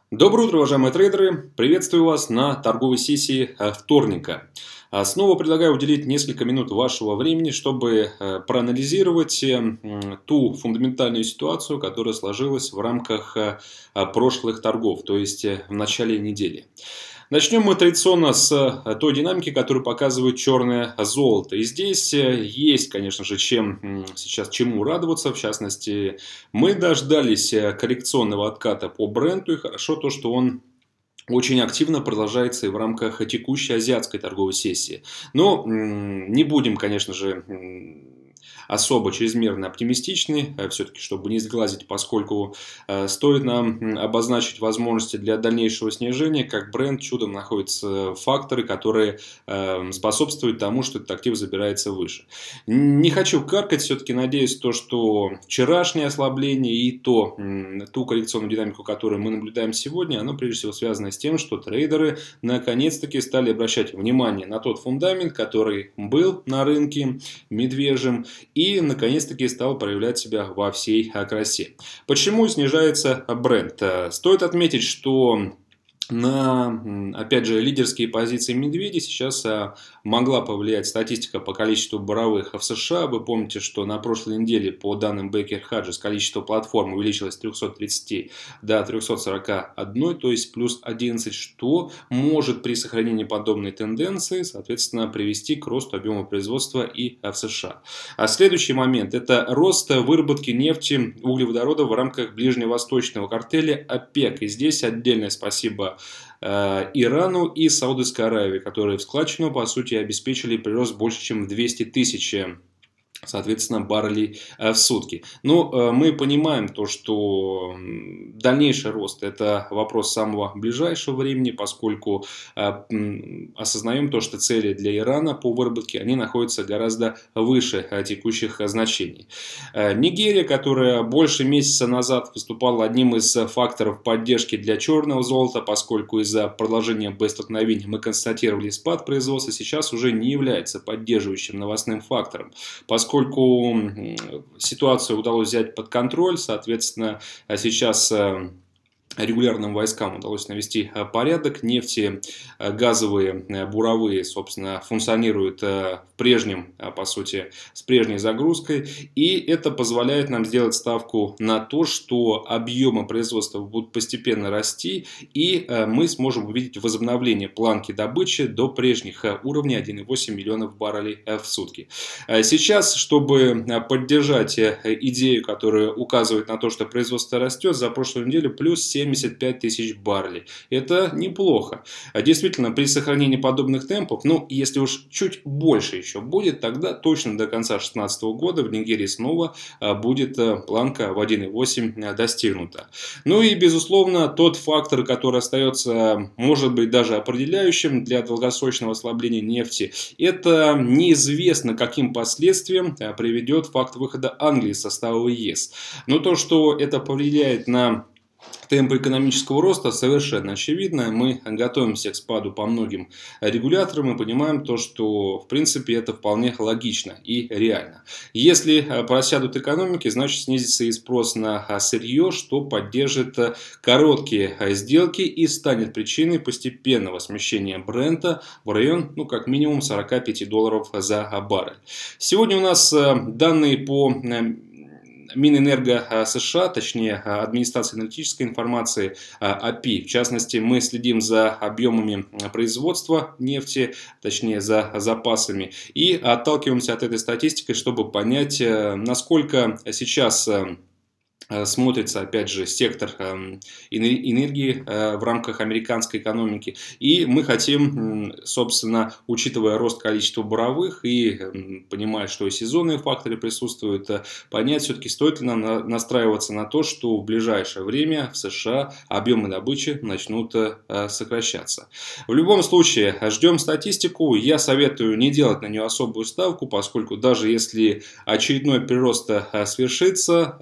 Доброе утро, уважаемые трейдеры! Приветствую вас на торговой сессии вторника. Снова предлагаю уделить несколько минут вашего времени, чтобы проанализировать ту фундаментальную ситуацию, которая сложилась в рамках прошлых торгов, то есть в начале недели. Начнем мы традиционно с той динамики, которую показывает черное золото. И здесь есть, конечно же, чему радоваться. В частности, мы дождались коррекционного отката по бренду. И хорошо то, что он очень активно продолжается и в рамках текущей азиатской торговой сессии. Но не будем, конечно же, особо чрезмерно оптимистичны, все-таки, чтобы не сглазить, поскольку стоит нам обозначить возможности для дальнейшего снижения, как бренд чудом находятся факторы, которые способствуют тому, что этот актив забирается выше. Не хочу каркать, все-таки надеюсь, что вчерашнее ослабление и ту коррекционную динамику, которую мы наблюдаем сегодня, оно прежде всего связано с тем, что трейдеры наконец-таки стали обращать внимание на тот фундамент, который был на рынке медвежьем, и наконец-таки стал проявлять себя во всей красе. Почему снижается бренд? Стоит отметить, что на, опять же, лидерские позиции медведей сейчас могла повлиять статистика по количеству боровых в США. Вы помните, что на прошлой неделе, по данным Baker Hughes, количество платформ увеличилось с 330 до 341, то есть плюс 11, что может при сохранении подобной тенденции, соответственно, привести к росту объема производства и в США. А следующий момент – это рост выработки нефти, углеводорода в рамках ближневосточного картеля ОПЕК. И здесь отдельное спасибо Ирану и Саудовской Аравии, которые в складчину, по сути, обеспечили прирост больше, чем в 200 тысяч, соответственно, баррелей в сутки. Но мы понимаем то, что дальнейший рост – это вопрос самого ближайшего времени, поскольку осознаем то, что цели для Ирана по выработке, они находятся гораздо выше текущих значений. Нигерия, которая больше месяца назад выступала одним из факторов поддержки для черного золота, поскольку из-за продолжения боестолкновений мы констатировали спад производства, сейчас уже не является поддерживающим новостным фактором, поскольку ситуацию удалось взять под контроль, соответственно, сейчас регулярным войскам удалось навести порядок. Нефтегазовые буровые, собственно, функционируют в прежнем, по сути, с прежней загрузкой. И это позволяет нам сделать ставку на то, что объемы производства будут постепенно расти. И мы сможем увидеть возобновление планки добычи до прежних уровней 1,8 миллионов баррелей в сутки. Сейчас, чтобы поддержать идею, которая указывает на то, что производство растет, за прошлую неделю плюс 75 тысяч баррелей. Это неплохо. Действительно, при сохранении подобных темпов, если уж чуть больше еще будет, тогда точно до конца 2016 года в Нигерии снова будет планка в 1,8 достигнута. Ну и, безусловно, тот фактор, который остается, может быть, даже определяющим для долгосрочного ослабления нефти, это неизвестно, каким последствиям приведет факт выхода Англии из состава ЕС. Но то, что это повлияет на темпы экономического роста, совершенно очевидно. Мы готовимся к спаду по многим регуляторам и понимаем то, что в принципе это вполне логично и реально. Если просядут экономики, значит снизится и спрос на сырье, что поддержит короткие сделки и станет причиной постепенного смещения брента в район, как минимум $45 за баррель. Сегодня у нас данные по Минэнерго США, точнее администрация аналитической информации API. В частности, мы следим за объемами производства нефти, точнее за запасами, и отталкиваемся от этой статистики, чтобы понять, насколько сейчас смотрится, опять же, сектор энергии в рамках американской экономики. И мы хотим, собственно, учитывая рост количества буровых и понимая, что и сезонные факторы присутствуют, понять, все-таки стоит ли нам настраиваться на то, что в ближайшее время в США объемы добычи начнут сокращаться. В любом случае, ждем статистику. Я советую не делать на нее особую ставку, поскольку даже если очередной прирост свершится,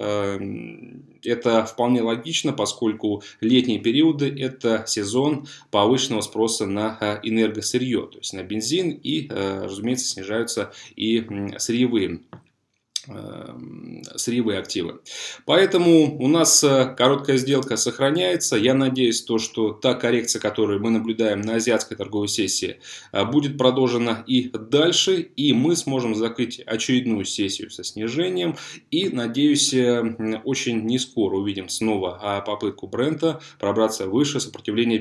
это вполне логично, поскольку летние периоды – это сезон повышенного спроса на энергосырье, то есть на бензин, и, разумеется, снижаются и сырьевые сырьевые активы. Поэтому у нас короткая сделка сохраняется. Я надеюсь, что та коррекция, которую мы наблюдаем на азиатской торговой сессии, будет продолжена и дальше. И мы сможем закрыть очередную сессию со снижением. И, надеюсь, очень не скоро увидим снова попытку Брента пробраться выше сопротивления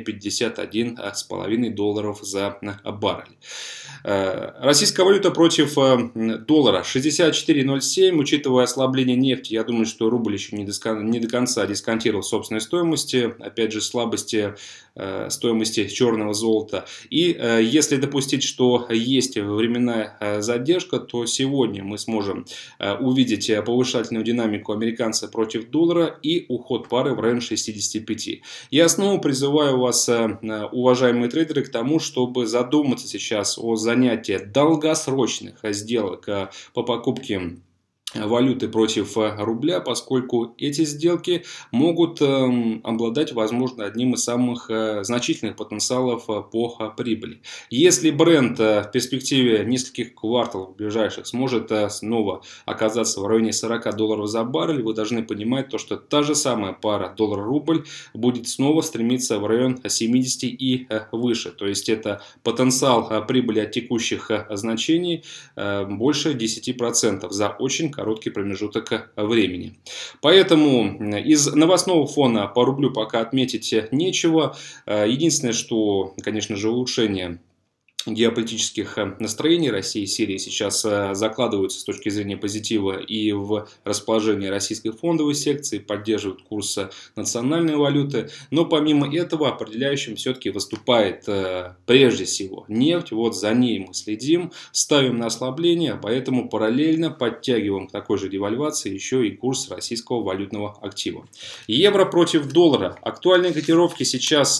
$51,5 за баррель. Российская валюта против доллара 64.07. Учитывая ослабление нефти, я думаю, что рубль еще не до конца дисконтировал собственной стоимости. Опять же, слабости стоимости черного золота. И если допустить, что есть временная задержка, то сегодня мы сможем увидеть повышательную динамику американца против доллара и уход пары в район 65. Я снова призываю вас, уважаемые трейдеры, к тому, чтобы задуматься сейчас о занятии долгосрочных сделок по покупке валюты против рубля, поскольку эти сделки могут обладать, возможно, одним из самых значительных потенциалов по прибыли. Если бренд в перспективе нескольких кварталов ближайших сможет снова оказаться в районе $40 за баррель, вы должны понимать, что та же самая пара доллар-рубль будет снова стремиться в район 70 и выше. То есть это потенциал прибыли от текущих значений больше 10% за очень короткий промежуток времени. Поэтому из новостного фона по рублю пока отметить нечего. Единственное, что, конечно же, улучшение геополитических настроений России и Сирии сейчас закладываются с точки зрения позитива и в расположении российской фондовой секции, поддерживают курс национальной валюты. Но помимо этого определяющим все-таки выступает прежде всего нефть. Вот за ней мы следим, ставим на ослабление, поэтому параллельно подтягиваем к такой же девальвации еще и курс российского валютного актива. Евро против доллара. Актуальные котировки сейчас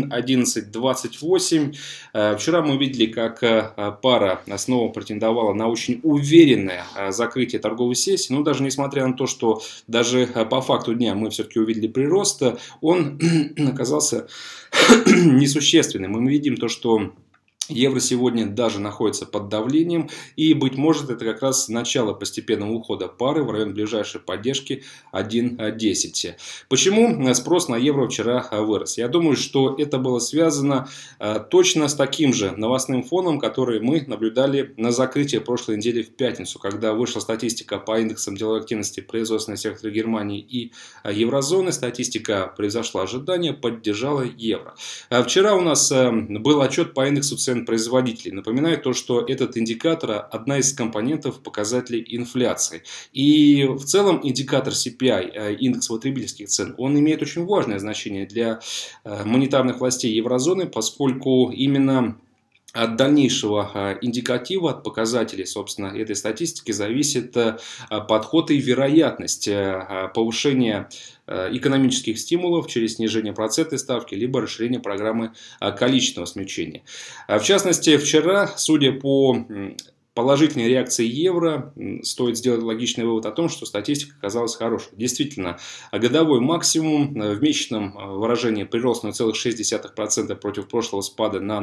1.1128. Вчера мы видели, как пара снова претендовала на очень уверенное закрытие торговой сессии. Но даже несмотря на то, что даже по факту дня мы все-таки увидели прирост, он оказался несущественным. Мы видим что евро сегодня даже находится под давлением, и, быть может, это как раз начало постепенного ухода пары в район ближайшей поддержки 1.10. Почему спрос на евро вчера вырос? Я думаю, что это было связано точно с таким же новостным фоном, который мы наблюдали на закрытии прошлой недели в пятницу, когда вышла статистика по индексам деловой активности производственного сектора Германии и еврозоны. Статистика превзошла ожидания, поддержала евро. Вчера у нас был отчет по индексу цен производителей. Напоминаю что этот индикатор одна из компонентов показателей инфляции. И в целом индикатор CPI, индекс потребительских цен, он имеет очень важное значение для монетарных властей еврозоны, поскольку именно от дальнейшего индикатива, от показателей, собственно, этой статистики зависит подход и вероятность повышения экономических стимулов через снижение процентной ставки, либо расширение программы количественного смягчения. В частности, вчера, судя по положительной реакции евро, стоит сделать логичный вывод о том, что статистика оказалась хорошей. Действительно, годовой максимум в месячном выражении прирост 0,6% против прошлого спада на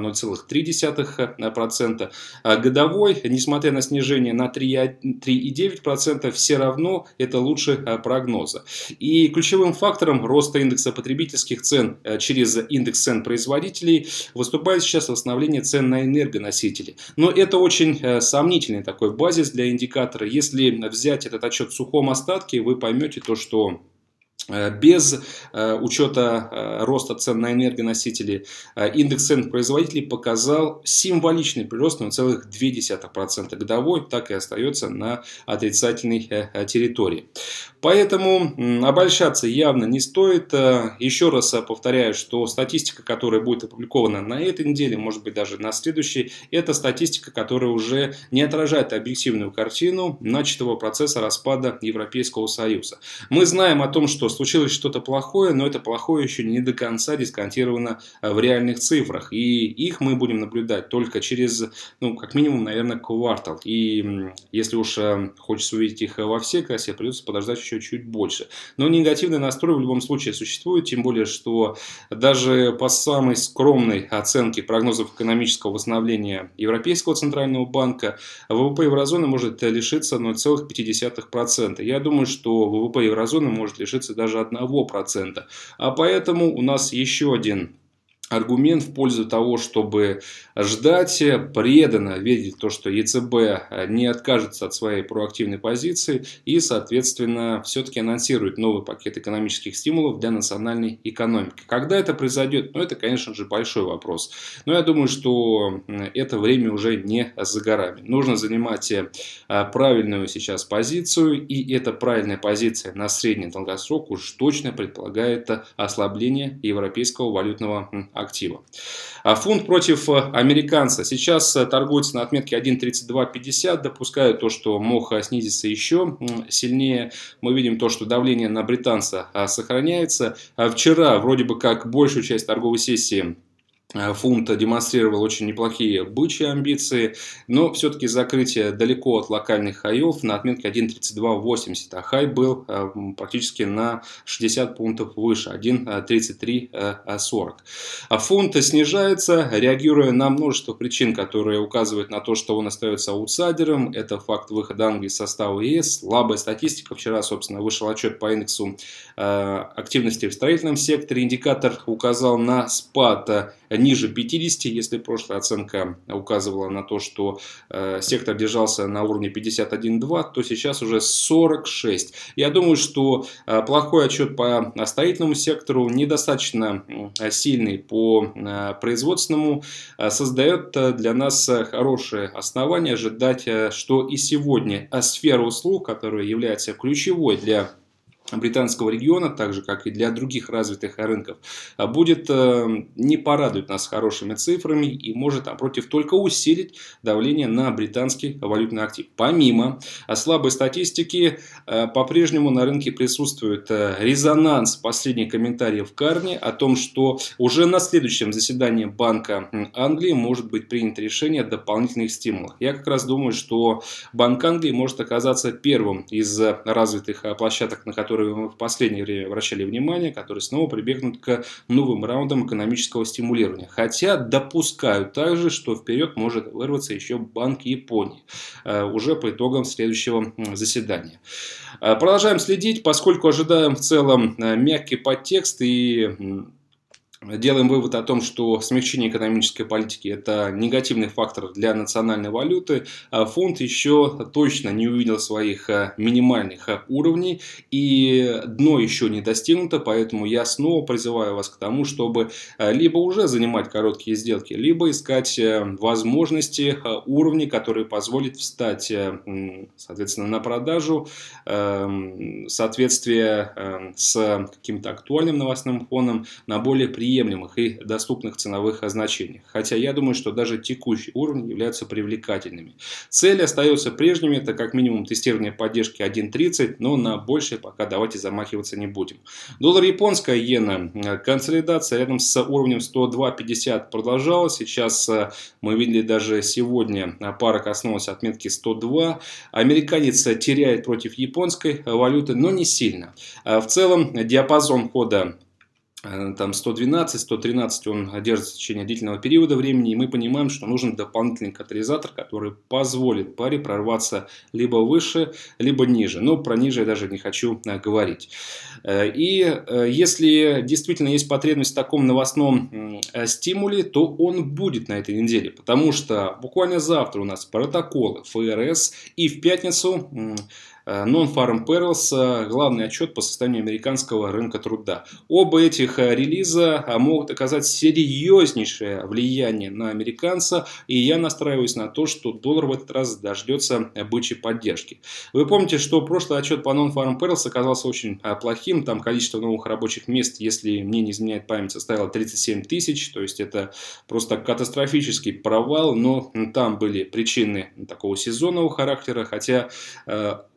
0,3%. Годовой, несмотря на снижение на 3,9%, все равно это лучше прогноза. И ключевым фактором роста индекса потребительских цен через индекс цен производителей выступает сейчас восстановление цен на энергоносители. Но это очень сомнительный такой базис для индикатора. Если взять этот отчет в сухом остатке, вы поймете что без учета роста цен на энергоносители индекс цен производителей показал символичный прирост на 0,2% годовой, так и остается на отрицательной территории. Поэтому обольщаться явно не стоит. Еще раз повторяю, что статистика, которая будет опубликована на этой неделе, может быть даже на следующей, это статистика, которая уже не отражает объективную картину начатого процесса распада Европейского Союза. Мы знаем о том, что случилось что-то плохое, но это плохое еще не до конца дисконтировано в реальных цифрах. И их мы будем наблюдать только через, ну, как минимум, наверное, квартал. И если уж хочется увидеть их во всей красе, придется подождать еще чуть больше. Но негативный настрой в любом случае существует, тем более, что даже по самой скромной оценке прогнозов экономического восстановления Европейского центрального банка, ВВП еврозоны может лишиться 0,5%. Я думаю, что ВВП еврозоны может лишиться даже 1%. А поэтому у нас еще один аргумент в пользу того, чтобы ждать, преданно верить в то, что ЕЦБ не откажется от своей проактивной позиции и, соответственно, все-таки анонсирует новый пакет экономических стимулов для национальной экономики. Когда это произойдет? Ну, это, конечно же, большой вопрос. Но я думаю, что это время уже не за горами. Нужно занимать правильную сейчас позицию, и эта правильная позиция на средний и долгосрок уж точно предполагает ослабление европейского валютного актива. Фунт против американца сейчас торгуется на отметке 1.3250. Допускаю то, что мог снизиться еще сильнее. Мы видим то, что давление на британца сохраняется. Вчера вроде бы как большую часть торговой сессии фунт демонстрировал очень неплохие бычьи амбиции, но все-таки закрытие далеко от локальных хаев на отметке 1.3280, а хай был практически на 60 пунктов выше, 1.3340. Фунт снижается, реагируя на множество причин, которые указывают на то, что он остается аутсайдером. Это факт выхода Англии из состава ЕС, слабая статистика. Вчера, собственно, вышел отчет по индексу активности в строительном секторе. Индикатор указал на спад ниже 50, если прошлая оценка указывала на то, что сектор держался на уровне 51,2, то сейчас уже 46. Я думаю, что плохой отчет по строительному сектору, недостаточно сильный по производственному, создает для нас хорошее основание ожидать, что и сегодня сфера услуг, которая является ключевой для британского региона, так же как и для других развитых рынков, будет не порадовать нас хорошими цифрами и может, напротив, только усилить давление на британский валютный актив. Помимо слабой статистики, по-прежнему на рынке присутствует резонанс последних комментариев Карни о том, что уже на следующем заседании Банка Англии может быть принято решение о дополнительных стимулах. Я как раз думаю, что Банк Англии может оказаться первым из развитых площадок, на которые мы в последнее время обращали внимание, которые снова прибегнут к новым раундам экономического стимулирования. Хотя допускают также, что вперед может вырваться еще Банк Японии уже по итогам следующего заседания. Продолжаем следить, поскольку ожидаем в целом мягкий подтекст и делаем вывод о том, что смягчение экономической политики – это негативный фактор для национальной валюты. Фунт еще точно не увидел своих минимальных уровней, и дно еще не достигнуто, поэтому я снова призываю вас к тому, чтобы либо уже занимать короткие сделки, либо искать возможности, уровни, которые позволят встать, соответственно, на продажу, соответствие с каким-то актуальным новостным фоном на более приемлемых и доступных ценовых значениях. Хотя я думаю, что даже текущие уровни являются привлекательными. Цели остаются прежними, это как минимум тестирование поддержки 1.30, но на большее пока давайте замахиваться не будем. Доллар японская иена. Консолидация рядом с уровнем 102.50 продолжалась. Сейчас мы видели даже сегодня пара коснулась отметки 102. Американец теряет против японской валюты, но не сильно. В целом диапазон хода там 112-113 он держится в течение длительного периода времени, и мы понимаем, что нужен дополнительный катализатор, который позволит паре прорваться либо выше, либо ниже. Но про ниже я даже не хочу говорить. И если действительно есть потребность в таком новостном стимуле, то он будет на этой неделе, потому что буквально завтра у нас протоколы ФРС, и в пятницу Non-Farm Payrolls, главный отчет по состоянию американского рынка труда. Оба этих релиза могут оказать серьезнейшее влияние на американца, и я настраиваюсь на то, что доллар в этот раз дождется бычьей поддержки. Вы помните, что прошлый отчет по Non-Farm Payrolls оказался очень плохим, там количество новых рабочих мест, если мне не изменяет память, составило 37 тысяч, то есть это просто катастрофический провал, но там были причины такого сезонного характера, хотя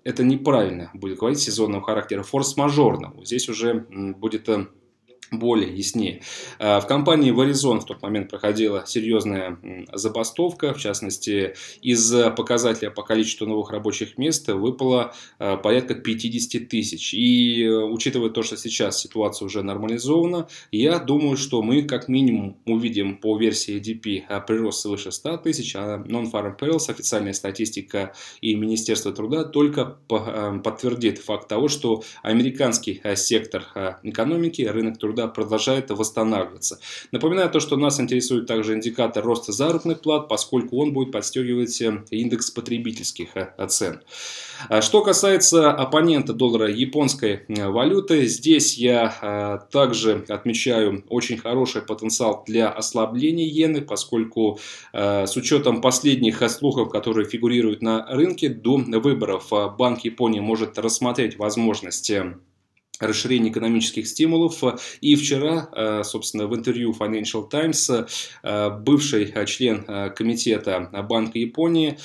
это неправильно будет говорить сезонного характера, форс-мажорного. Здесь уже будет более яснее. В компании Verizon в тот момент проходила серьезная забастовка. В частности, из показателя по количеству новых рабочих мест выпало порядка 50 тысяч. И учитывая то, что сейчас ситуация уже нормализована, я думаю, что мы как минимум увидим по версии ADP прирост свыше 100 тысяч, а Non-Farm Payrolls, официальная статистика и Министерство труда, только подтвердит факт того, что американский сектор экономики, рынок труда продолжает восстанавливаться. Напоминаю то, что нас интересует также индикатор роста заработных плат, поскольку он будет подстегивать индекс потребительских цен. Что касается оппонента доллара японской валюты, здесь я также отмечаю очень хороший потенциал для ослабления иены, поскольку с учетом последних слухов, которые фигурируют на рынке, до выборов Банк Японии может рассмотреть возможности расширение экономических стимулов. И вчера, собственно, в интервью Financial Times бывший член комитета Банка Японии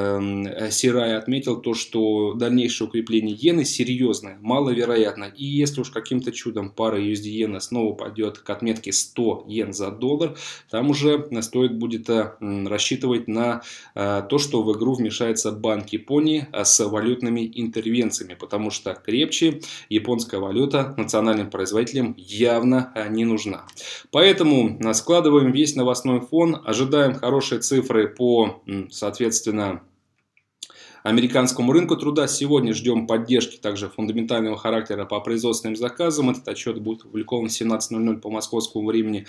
Сирай отметил то, что дальнейшее укрепление иены серьезное, маловероятно. И если уж каким-то чудом пара USD-иена снова пойдет к отметке 100 йен за доллар, там уже стоит будет рассчитывать на то, что в игру вмешается Банк Японии с валютными интервенциями, потому что крепче японская валюта национальным производителям явно не нужна. Поэтому складываем весь новостной фон, ожидаем хорошие цифры по, соответственно, американскому рынку труда. Сегодня ждем поддержки также фундаментального характера по производственным заказам. Этот отчет будет опубликован в 17:00 по московскому времени.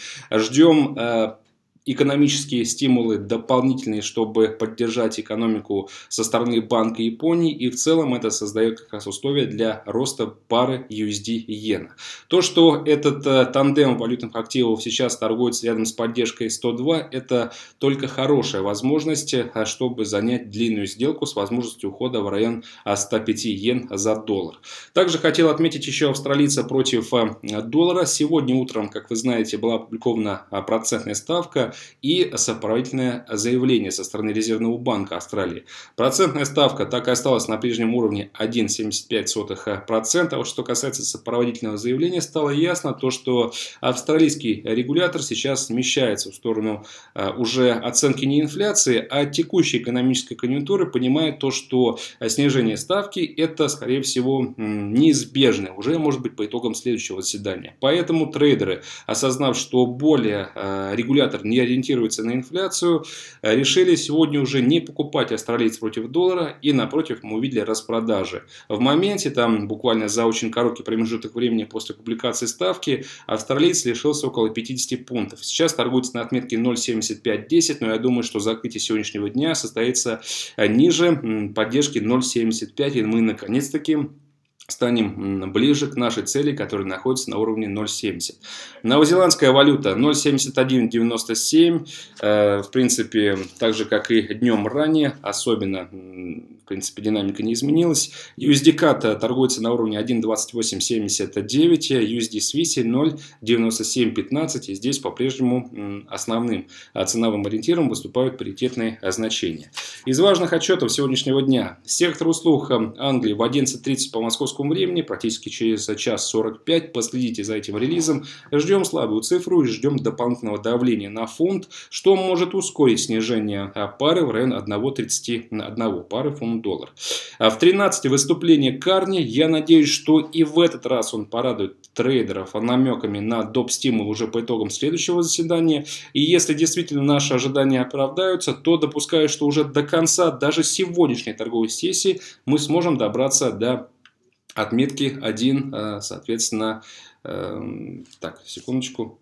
Ждем экономические стимулы дополнительные, чтобы поддержать экономику со стороны Банка Японии. И в целом это создает как раз условия для роста пары USD-иена. То, что этот тандем валютных активов сейчас торгуется рядом с поддержкой 102, это только хорошая возможность, чтобы занять длинную сделку с возможностью ухода в район 105 йен за доллар. Также хотел отметить еще австралийца против доллара. Сегодня утром, как вы знаете, была опубликована процентная ставка и сопроводительное заявление со стороны Резервного банка Австралии. Процентная ставка так и осталась на прежнем уровне 1,75%. А вот что касается сопроводительного заявления, стало ясно то, что австралийский регулятор сейчас смещается в сторону уже оценки не инфляции, а текущей экономической конъюнктуры, понимая то, что снижение ставки это, скорее всего, неизбежно, уже может быть по итогам следующего заседания. Поэтому трейдеры, осознав, что более регулятор не ориентируется на инфляцию, решили сегодня уже не покупать австралийцев против доллара, и напротив мы увидели распродажи. В моменте, там буквально за очень короткий промежуток времени после публикации ставки, австралиец лишился около 50 пунктов. Сейчас торгуется на отметке 0,7510, но я думаю, что закрытие сегодняшнего дня состоится ниже поддержки 0,75, и мы наконец-таки станем ближе к нашей цели, которая находится на уровне 0,70. Новозеландская валюта 0,7197. В принципе, так же, как и днем ранее, особенно, в принципе, динамика не изменилась. USD-CAD торгуется на уровне 1,2879. USD Swiss 0,9715. И здесь по-прежнему основным ценовым ориентиром выступают паритетные значения. Из важных отчетов сегодняшнего дня. Сектор услуг Англии в 11:30 по московскому времени, практически через час 45. Последите за этим релизом. Ждем слабую цифру и ждем дополнительного давления на фунт, что может ускорить снижение пары в район 1,31 пары фунт-доллар. В 13 выступление Карни. Я надеюсь, что и в этот раз он порадует трейдеров намеками на доп-стимул уже по итогам следующего заседания. И если действительно наши ожидания оправдаются, то допускаю, что уже до конца даже сегодняшней торговой сессии мы сможем добраться до отметки 1, соответственно, так, секундочку.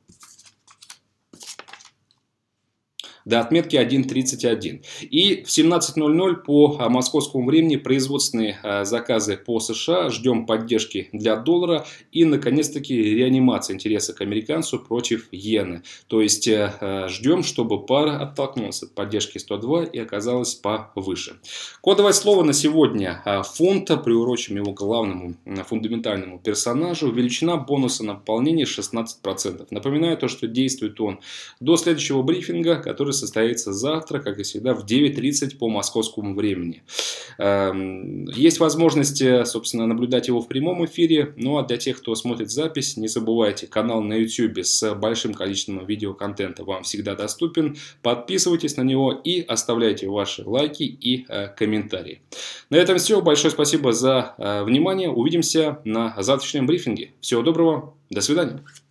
До отметки 1.31. И в 17:00 по московскому времени производственные заказы по США. Ждем поддержки для доллара и, наконец-таки, реанимация интереса к американцу против иены. То есть, ждем, чтобы пара оттолкнулась от поддержки 102 и оказалась повыше. Кодовое слово на сегодня фунт. Приурочим его главному фундаментальному персонажу. Величина бонуса на пополнение 16%. Напоминаю то, что действует он до следующего брифинга, который состоится завтра, как и всегда, в 9:30 по московскому времени. Есть возможность, собственно, наблюдать его в прямом эфире. Ну а для тех, кто смотрит запись, не забывайте, канал на YouTube с большим количеством видеоконтента вам всегда доступен. Подписывайтесь на него и оставляйте ваши лайки и комментарии. На этом все. Большое спасибо за внимание. Увидимся на завтрашнем брифинге. Всего доброго. До свидания.